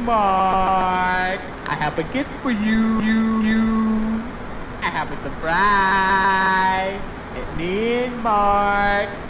Mark. I have a gift for you. I have a surprise. It's me and Mark.